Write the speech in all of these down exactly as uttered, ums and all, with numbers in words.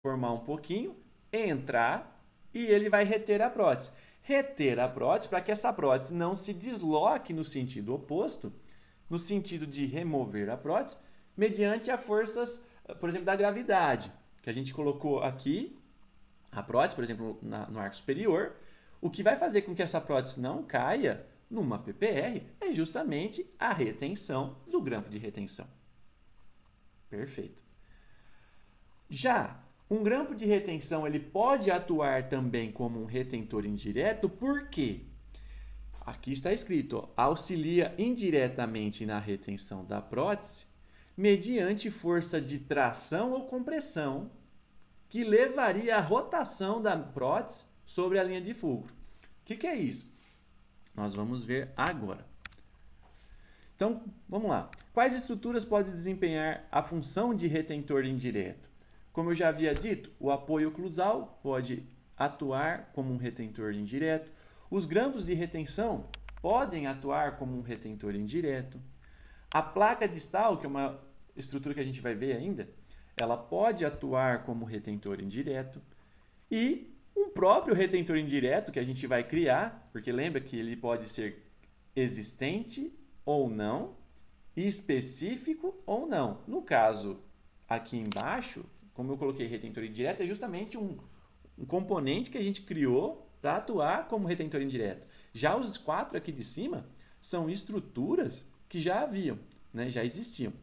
formar um pouquinho, entrar e ele vai reter a prótese. Reter a prótese para que essa prótese não se desloque no sentido oposto, no sentido de remover a prótese, mediante as forças, por exemplo, da gravidade, que a gente colocou aqui, a prótese, por exemplo, na, no arco superior. O que vai fazer com que essa prótese não caia numa P P R é justamente a retenção do grampo de retenção. Perfeito. Já um grampo de retenção ele pode atuar também como um retentor indireto, por quê? Aqui está escrito, ó, auxilia indiretamente na retenção da prótese mediante força de tração ou compressão que levaria à rotação da prótese sobre a linha de fulcro. O que, que é isso? Nós vamos ver agora. Então, vamos lá. Quais estruturas podem desempenhar a função de retentor indireto? Como eu já havia dito, o apoio oclusal pode atuar como um retentor indireto. Os grampos de retenção podem atuar como um retentor indireto. A placa distal, que é uma estrutura que a gente vai ver ainda, ela pode atuar como retentor indireto. E um próprio retentor indireto que a gente vai criar, porque lembra que ele pode ser existente ou não, específico ou não. No caso, aqui embaixo, como eu coloquei retentor indireto, é justamente um, um componente que a gente criou para atuar como retentor indireto. Já os quatro aqui de cima são estruturas que já haviam, né? Já existiam.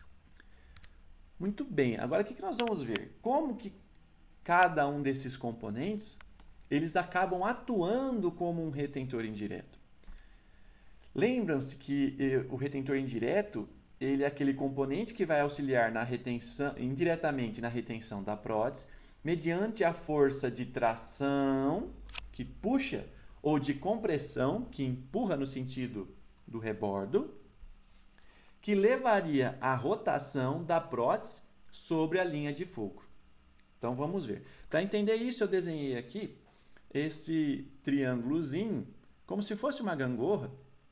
Muito bem, agora o que, que nós vamos ver? Como que cada um desses componentes eles acabam atuando como um retentor indireto. Lembram-se que eh, o retentor indireto ele é aquele componente que vai auxiliar na retenção, indiretamente na retenção da prótese, mediante a força de tração, que puxa, ou de compressão, que empurra no sentido do rebordo, que levaria à rotação da prótese sobre a linha de fulcro. Então, vamos ver. Para entender isso, eu desenhei aqui esse triângulozinho, como se fosse uma gangorra,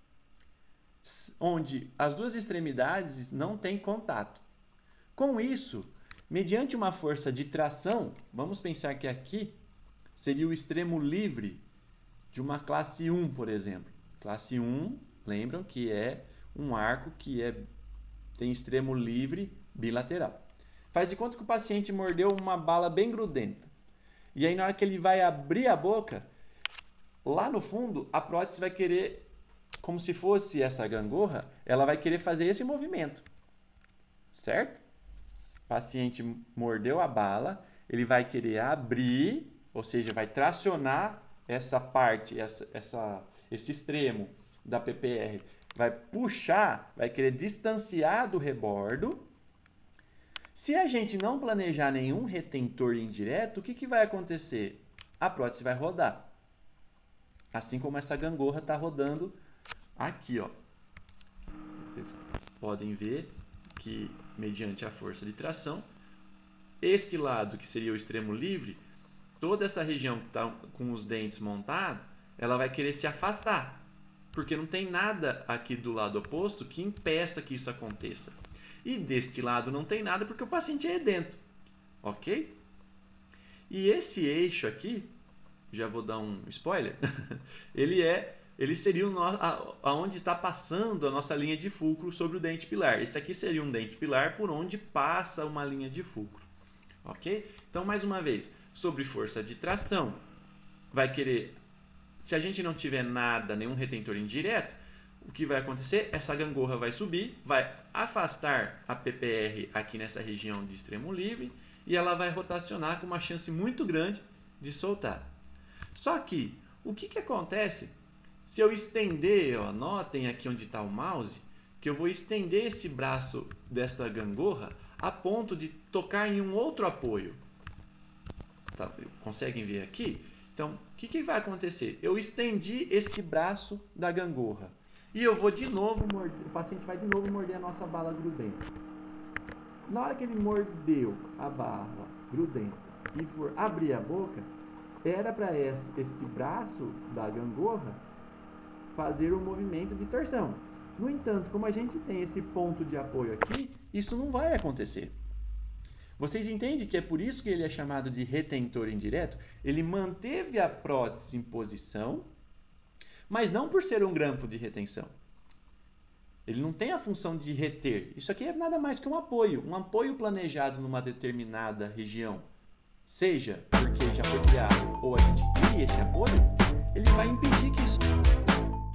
onde as duas extremidades não têm contato. Com isso, mediante uma força de tração, vamos pensar que aqui seria o extremo livre de uma classe um, por exemplo. Classe um, lembram que é um arco que é, tem extremo livre bilateral. Faz de conta que o paciente mordeu uma bala bem grudenta. E aí, na hora que ele vai abrir a boca, lá no fundo, a prótese vai querer, como se fosse essa gangorra, ela vai querer fazer esse movimento. Certo? O paciente mordeu a bala, ele vai querer abrir, ou seja, vai tracionar essa parte, essa, essa, esse extremo da P P R, vai puxar, vai querer distanciar do rebordo. Se a gente não planejar nenhum retentor indireto, o que, que vai acontecer? A prótese vai rodar. Assim como essa gangorra está rodando aqui, ó. Vocês podem ver que, mediante a força de tração, este lado, que seria o extremo livre, toda essa região que está com os dentes montados, ela vai querer se afastar, porque não tem nada aqui do lado oposto que impeça que isso aconteça. E deste lado não tem nada porque o paciente é edento, ok? E esse eixo aqui, já vou dar um spoiler, ele é, ele seria o no, a, aonde está passando a nossa linha de fulcro sobre o dente pilar. Esse aqui seria um dente pilar por onde passa uma linha de fulcro, ok? Então, mais uma vez, sobre força de tração, vai querer, se a gente não tiver nada, nenhum retentor indireto, o que vai acontecer? Essa gangorra vai subir, vai afastar a P P R aqui nessa região de extremo livre e ela vai rotacionar com uma chance muito grande de soltar. Só que, o que, que acontece se eu estender, ó, notem aqui onde está o mouse, que eu vou estender esse braço desta gangorra a ponto de tocar em um outro apoio. Tá, conseguem ver aqui? Então, o que, que vai acontecer? Eu estendi esse braço da gangorra. E eu vou de novo morder, o paciente vai de novo morder a nossa bala grudenta. Na hora que ele mordeu a bala grudenta e for abrir a boca, era para este braço da gangorra fazer o movimento de torção. No entanto, como a gente tem esse ponto de apoio aqui, isso não vai acontecer. Vocês entendem que é por isso que ele é chamado de retentor indireto? Ele manteve a prótese em posição, mas não por ser um grampo de retenção. Ele não tem a função de reter. Isso aqui é nada mais que um apoio. Um apoio planejado numa determinada região. Seja porque já foi criado ou a gente cria esse apoio, ele vai impedir que isso...